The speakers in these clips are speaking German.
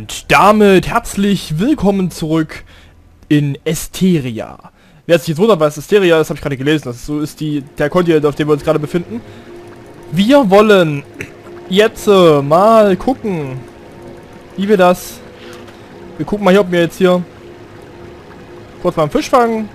Und damit herzlich willkommen zurück in Esteria. Wer sich jetzt wundert, was Esteria ist, habe ich gerade gelesen. Das so ist der Kontinent, auf dem wir uns gerade befinden. Wir wollen jetzt mal gucken, wie wir das... Wir gucken mal hier, ob wir jetzt hier kurz mal einen Fisch fangen.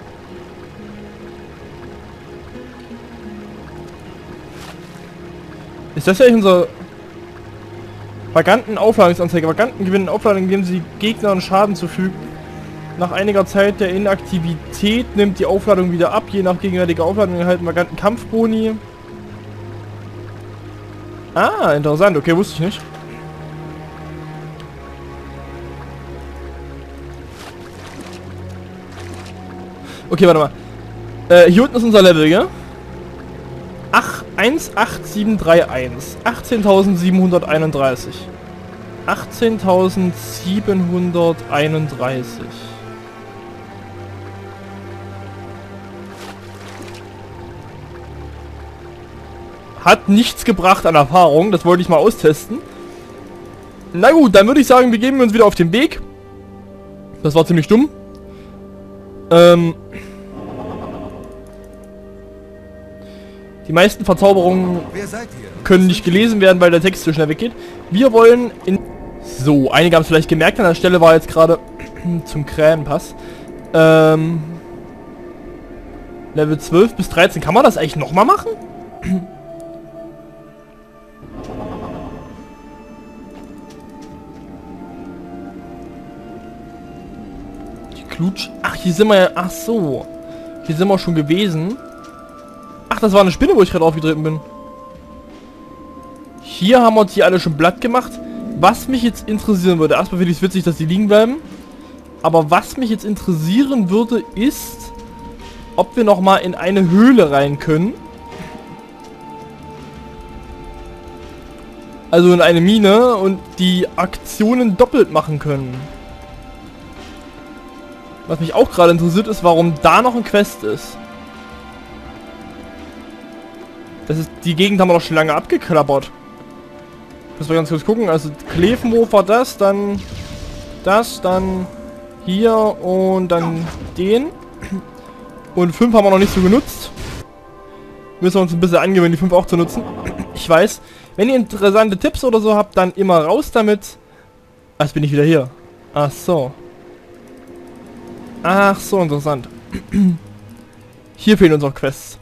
Ist das ja unser... Vaganten Aufladungsanzeige. Vaganten gewinnen Aufladung, indem sie Gegnern Schaden zufügen. Nach einiger Zeit der Inaktivität nimmt die Aufladung wieder ab. Je nach gegenwärtiger Aufladung erhalten Vaganten Kampfboni. Ah, interessant. Okay, wusste ich nicht. Okay, warte mal. Hier unten ist unser Level, gell? 18731. 18.731. 18.731. Hat nichts gebracht an Erfahrung. Das wollte ich mal austesten. Na gut, dann würde ich sagen, wir geben uns wieder auf den Weg. Das war ziemlich dumm. Die meisten Verzauberungen können nicht gelesen werden, weil der Text so schnell weggeht. Wir wollen in... So, einige haben es vielleicht gemerkt, an der Stelle war jetzt gerade zum Krähenpass. Level 12 bis 13. Kann man das eigentlich nochmal machen? Die Klutsch... Ach, hier sind wir ja... Ach so. Hier sind wir schon gewesen. Ach, das war eine Spinne, wo ich gerade aufgetreten bin. Hier haben wir uns die alle schon platt gemacht. Was mich jetzt interessieren würde, erstmal finde ich es witzig, dass die liegen bleiben. Aber was mich jetzt interessieren würde, ist, ob wir nochmal in eine Höhle rein können. Also in eine Mine und die Aktionen doppelt machen können. Was mich auch gerade interessiert ist, warum da noch ein Quest ist. Das ist, die Gegend haben wir doch schon lange abgeklappert. Müssen wir ganz kurz gucken. Also Kleefenhofer dann hier und dann den. Und 5 haben wir noch nicht so genutzt. Müssen wir uns ein bisschen angewöhnen, die 5 auch zu nutzen. Ich weiß. Wenn ihr interessante Tipps oder so habt, dann immer raus damit. Ah, jetzt bin ich wieder hier. Ach so. Ach so, interessant. Hier fehlen uns auch Quests.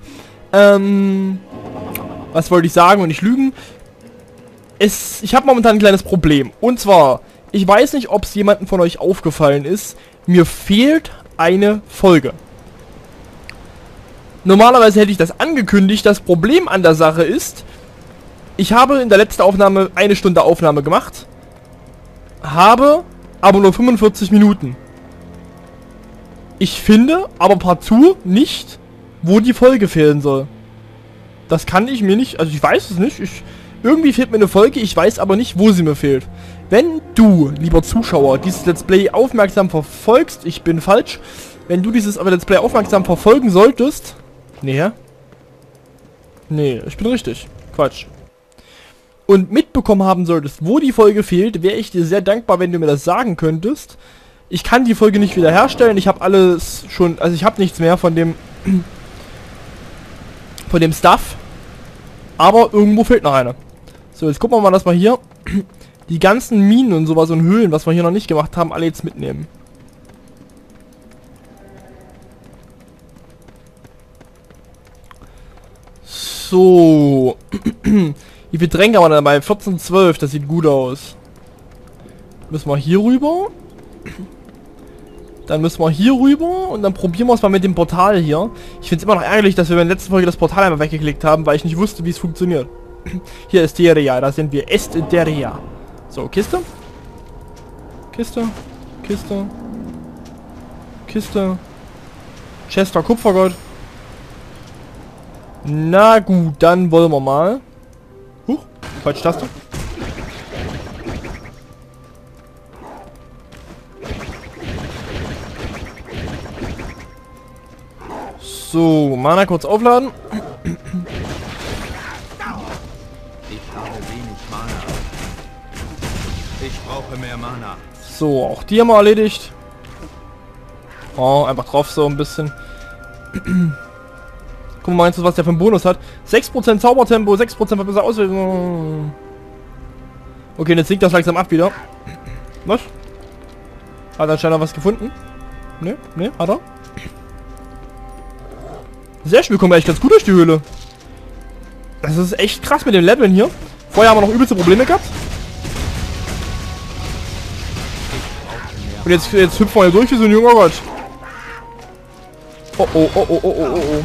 Was wollte ich sagen und nicht lügen? Ich habe momentan ein kleines Problem. Und zwar, ich weiß nicht, ob es jemandem von euch aufgefallen ist. Mir fehlt eine Folge. Normalerweise hätte ich das angekündigt. Das Problem an der Sache ist, ich habe in der letzten Aufnahme 1 Stunde Aufnahme gemacht. Habe aber nur 45 Minuten. Ich finde aber partout nicht, wo die Folge fehlen soll. Das kann ich mir nicht, also ich weiß es nicht. Irgendwie fehlt mir eine Folge, ich weiß aber nicht, wo sie mir fehlt. Wenn du, lieber Zuschauer, dieses Let's Play aufmerksam verfolgst, ich bin falsch, wenn du dieses Let's Play aufmerksam verfolgen solltest... Nee, nee, ich bin richtig. Quatsch. Und mitbekommen haben solltest, wo die Folge fehlt, wäre ich dir sehr dankbar, wenn du mir das sagen könntest. Ich kann die Folge nicht wiederherstellen, ich habe alles schon, also ich habe nichts mehr von dem Stuff, aber irgendwo fehlt noch eine. So, jetzt gucken wir mal, dass wir hier die ganzen Minen und sowas und Höhlen, was wir hier noch nicht gemacht haben, alle jetzt mitnehmen. So. Wie viele Tränke haben wir dabei? 14, 12, das sieht gut aus. Müssen wir hier rüber. Dann müssen wir hier rüber und dann probieren wir es mal mit dem Portal hier. Ich finde es immer noch ärgerlich, dass wir in der letzten Folge das Portal einmal weggeklickt haben, weil ich nicht wusste, wie es funktioniert. Hier ist Esteria, da sind wir. Esteria. So, Kiste. Kiste. Kiste. Kiste. Chester Kupfergold. Na gut, dann wollen wir mal. Huch, falsche Taste. So, Mana kurz aufladen. Ich habe wenig Mana. Ich brauche mehr Mana. So, auch die haben wir erledigt. Oh, einfach drauf so ein bisschen. Gucken wir mal, was der für einen Bonus hat. 6% Zaubertempo, 6% verbesserte Auswirkungen. Okay, jetzt sinkt das langsam ab wieder. Was? Hat anscheinend was gefunden? Ne, ne, hat er. Sehr schön, wir kommen echt ganz gut durch die Höhle. Das ist echt krass mit den Leveln hier. Vorher haben wir noch übelste Probleme gehabt. Und jetzt hüpfen wir hier durch wie so ein junger Gott. Oh oh oh oh oh oh oh.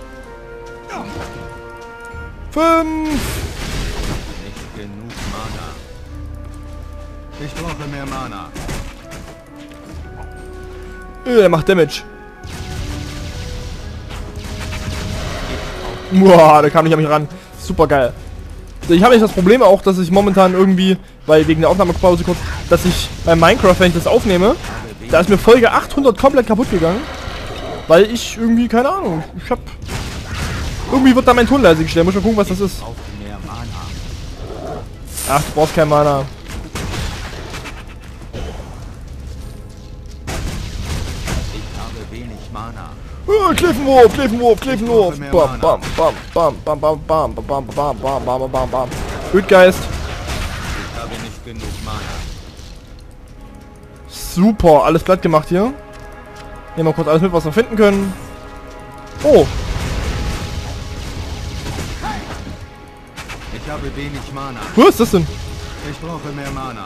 5. Nicht genug Mana. Ich brauche mehr Mana. Er macht Damage. Boah, der kam nicht an mich ran. Super geil. Ich habe nicht das Problem auch, dass ich momentan irgendwie, weil wegen der Aufnahmepause kurz, dass ich bei Minecraft, wenn ich das aufnehme, da ist mir Folge 800 komplett kaputt gegangen. Weil ich irgendwie, keine Ahnung, ich hab... Irgendwie wird da mein Ton leise gestellt. Muss mal gucken, was das ist. Ach, du brauchst kein Mana. Ich habe wenig Mana. Cliffenwurf, Cliffenwurf, Cliffenwurf. Bam, bam, bam, bam, bam, bam, bam, bam, bam, bam, bam, bam, bam, bam. Ödgeist. Ich habe nicht genug Mana. Super, alles glatt gemacht hier. Nehmen wir kurz alles mit, was wir finden können. Oh. Ich habe wenig Mana. Was ist das denn? Ich brauche mehr Mana.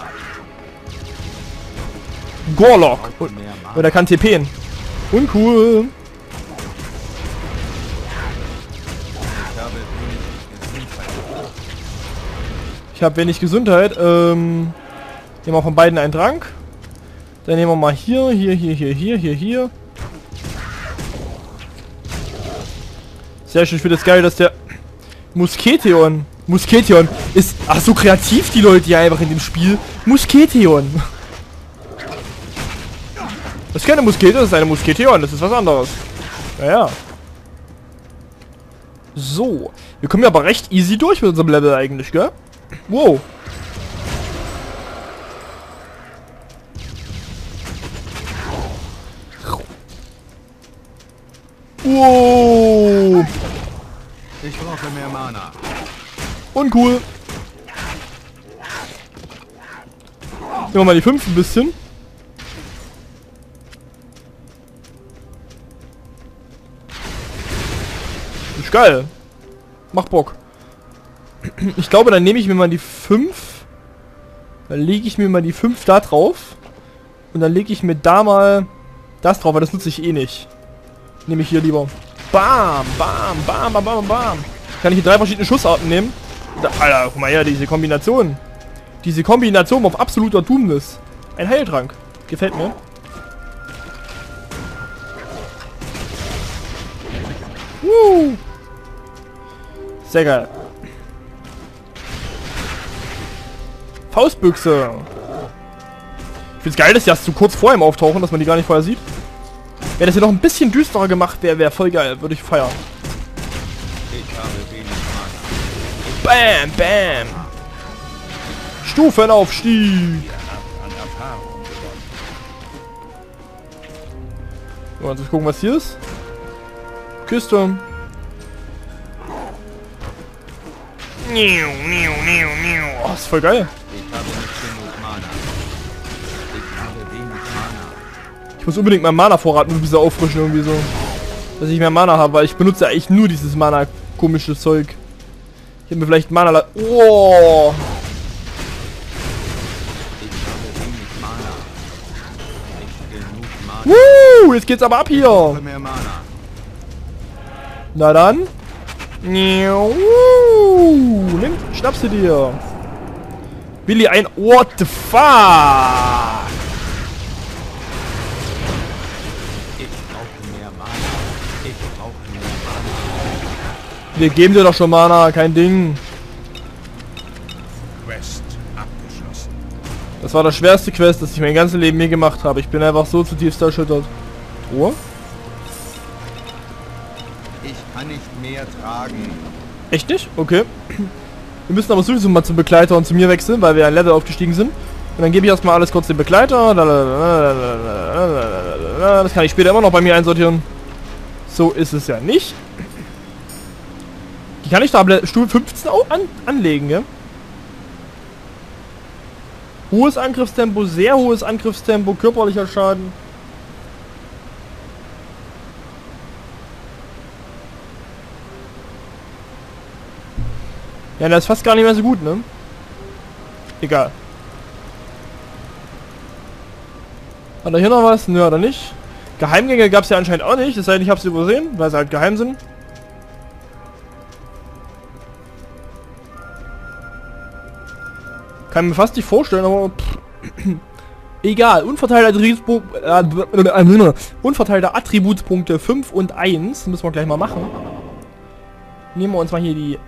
Gorlock. Mehr Mana. Und er kann TPen. Uncool. Ich habe wenig Gesundheit. Nehmen wir von beiden einen Trank. Dann nehmen wir mal hier. Sehr schön, ich finde es geil, dass der Musketeon ist... Ach, so kreativ die Leute hier einfach in dem Spiel. Musketeon. Das ist keine Muskete, das ist eine Musketeon. Das ist was anderes. Naja. So. Wir kommen ja aber recht easy durch mit unserem Level eigentlich, gell? Wow. Wow. Ich brauche mehr Mana. Uncool. Nehmen wir mal die 5 ein bisschen. Ist geil. Macht Bock. Ich glaube, dann nehme ich mir mal die 5. Dann lege ich mir mal die 5 da drauf. Und dann lege ich mir da mal das drauf, weil das nutze ich eh nicht. Nehme ich hier lieber. Bam, bam, bam, bam, bam, bam. Kann ich hier 3 verschiedene Schussarten nehmen. Da, Alter, guck mal her, diese Kombination. Diese Kombination auf absoluter Doomness. Ein Heiltrank. Gefällt mir. Sehr geil. Faustbüchse. Ich find's geil, dass die erst so kurz vor ihm auftauchen, dass man die gar nicht vorher sieht. Wäre das hier noch ein bisschen düsterer gemacht, wäre voll geil. Würde ich feiern. Ich habe wenig Mana. Bam, bam. Stufenaufstieg. So, jetzt gucken, was hier ist. Kiste. Oh, ist voll geil. Ich habe nicht genug Mana. Ich habe wenig Mana. Ich muss unbedingt meinen Mana-Vorrat ein bisschen auffrischen irgendwie so. Dass ich mehr Mana habe, weil ich benutze ja eigentlich nur dieses Mana-komische Zeug. Ich habe mir vielleicht Mana... Oh! Ich habe wenig Mana. Nicht genug Mana. Jetzt geht's aber ab Ich hier. brauche mehr Mana. Na dann. Nimm, schnappst du dir. Willi ein... What the fuck? Ich brauche mehr Mana. Ich brauche mehr Mana. Wir geben dir doch schon Mana, kein Ding. Quest abgeschlossen. Das war das schwerste Quest, das ich mein ganzes Leben je gemacht habe. Ich bin einfach so zutiefst erschüttert. Ruhe? Ich kann nicht mehr tragen. Echt nicht? Okay. Wir müssen aber sowieso mal zum Begleiter und zu mir wechseln, weil wir ein Level aufgestiegen sind. Und dann gebe ich erstmal alles kurz den Begleiter. Das kann ich später immer noch bei mir einsortieren. So ist es ja nicht. Die kann ich da Stufe 15 auch anlegen, ja? Hohes Angriffstempo, sehr hohes Angriffstempo, körperlicher Schaden. Ja, das ist fast gar nicht mehr so gut, ne? Egal. Hat er hier noch was? Nö, hat er nicht. Geheimgänge gab es ja anscheinend auch nicht, es sei denn, ich habe sie übersehen, weil sie halt geheim sind. Kann mir fast nicht vorstellen, aber egal. Unverteilte Attributspunkte 5 und 1 müssen wir gleich mal machen. Nehmen wir uns mal hier die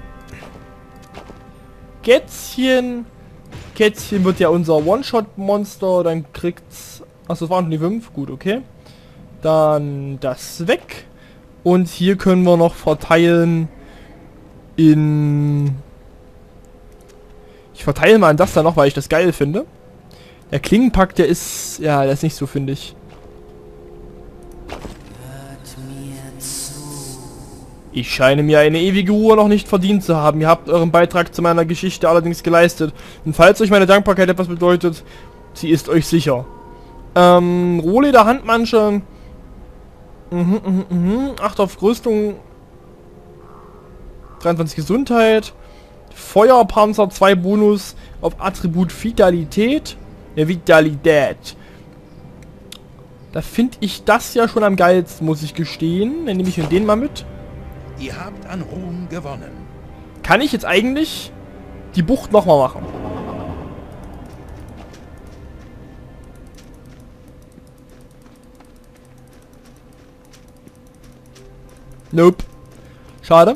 Kätzchen. Kätzchen wird ja unser One-Shot-Monster, dann kriegt's... Achso, das waren die 5, gut, okay. Dann das weg. Und hier können wir noch verteilen in... Ich verteile mal an das da noch, weil ich das geil finde. Der Klingenpack, der ist... Ja, der ist nicht so, finde ich. Ich scheine mir eine ewige Ruhe noch nicht verdient zu haben. Ihr habt euren Beitrag zu meiner Geschichte allerdings geleistet. Und falls euch meine Dankbarkeit etwas bedeutet, sie ist euch sicher. Rohleder Handmanche. 8 auf Rüstung. 23 Gesundheit. Feuerpanzer 2 Bonus auf Attribut Vitalität. Ja, Vitalität. Da finde ich das ja schon am geilsten, muss ich gestehen. Dann nehme ich den mal mit. Ihr habt an Ruhm gewonnen. Kann ich jetzt eigentlich die Bucht nochmal machen? Nope. Schade.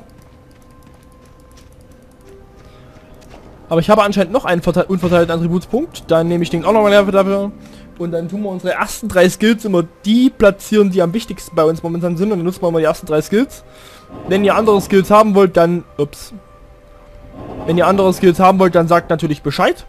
Aber ich habe anscheinend noch einen unverteilten Attributspunkt. Dann nehme ich den auch nochmal dafür. Und dann tun wir unsere ersten 3 Skills immer die platzieren, die am wichtigsten bei uns momentan sind. Und dann nutzen wir mal die ersten 3 Skills. Wenn ihr andere Skills haben wollt, dann... Ups. Wenn ihr andere Skills haben wollt, dann sagt natürlich Bescheid.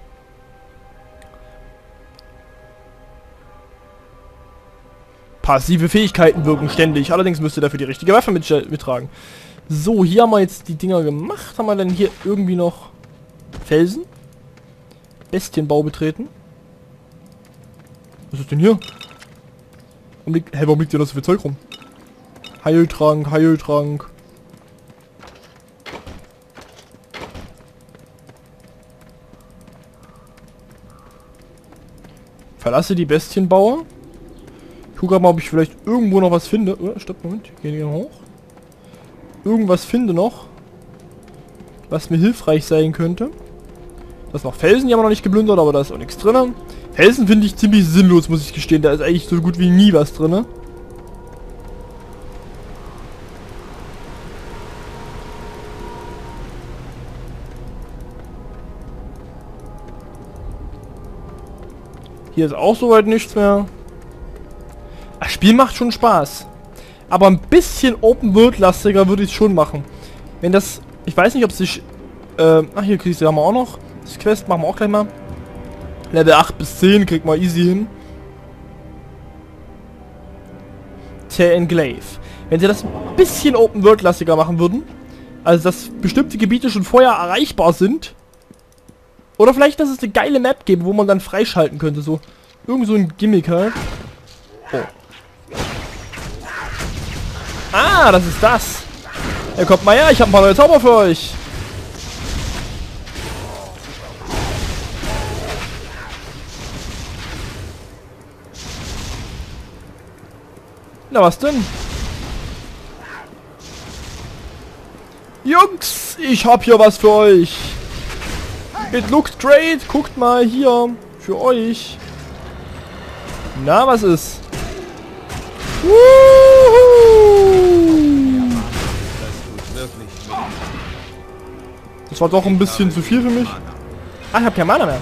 Passive Fähigkeiten wirken ständig. Allerdings müsst ihr dafür die richtige Waffe mittragen. So, hier haben wir jetzt die Dinger gemacht. Haben wir dann hier irgendwie noch Felsen? Bestienbau betreten. Was ist denn hier? Warum liegt hier noch so viel Zeug rum? Heiltrank, Heiltrank. Verlasse die Bestienbauer. Ich gucke mal, ob ich vielleicht irgendwo noch was finde. Oh, stopp, Moment. Ich gehe hier hoch. Irgendwas finde noch, was mir hilfreich sein könnte. Da ist noch Felsen, die haben wir noch nicht geplündert, aber da ist auch nichts drin. Felsen finde ich ziemlich sinnlos, muss ich gestehen. Da ist eigentlich so gut wie nie was drin. Hier ist auch soweit nichts mehr. Das Spiel macht schon Spaß. Aber ein bisschen Open-World-lastiger würde ich es schon machen. Wenn das... Ich weiß nicht, ob sich... ach, hier kriegst du ja auch noch. Das Quest machen wir auch gleich mal. Level 8 bis 10 kriegt man easy hin. The Enclave. Wenn sie das ein bisschen Open-World-lastiger machen würden, also dass bestimmte Gebiete schon vorher erreichbar sind, oder vielleicht, dass es eine geile Map gäbe, wo man dann freischalten könnte, so. Irgend so ein Gimmick halt. Oh. Ah, das ist das. Ja, kommt mal her, ich habe ein paar neue Zauber für euch. Na, was denn? Jungs, ich hab hier was für euch. It looks great. Guckt mal hier. Für euch. Na, was ist? Das war doch ein bisschen zu viel für mich. Ah, ich hab kein Mana mehr.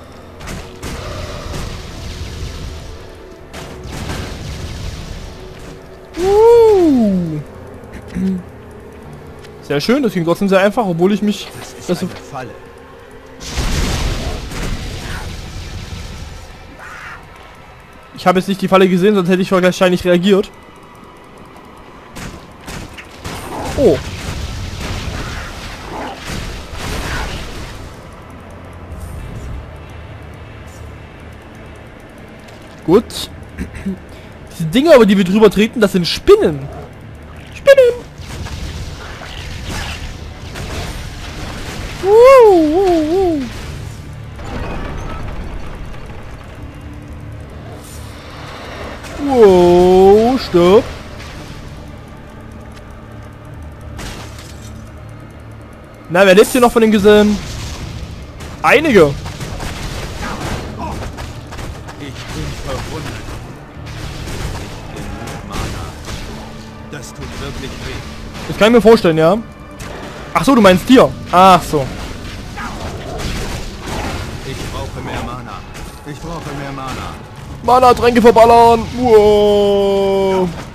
Sehr schön, das ging trotzdem sehr einfach, obwohl ich mich... Das Ich habe jetzt nicht die Falle gesehen, sonst hätte ich wahrscheinlich reagiert. Oh. Gut. Diese Dinge, über die wir drüber treten, das sind Spinnen. Spinnen. Wow, stopp. Na, wer lebt hier noch von den Gesellen? Einige. Ich bin verwundet. Ich bin nur Mana. Das tut wirklich weh. Das kann ich mir vorstellen, ja. Ach so, du meinst dir. Ach so. Ich brauche mehr Mana. Ich brauche mehr Mana. Mana-Tränke verballern. Wow.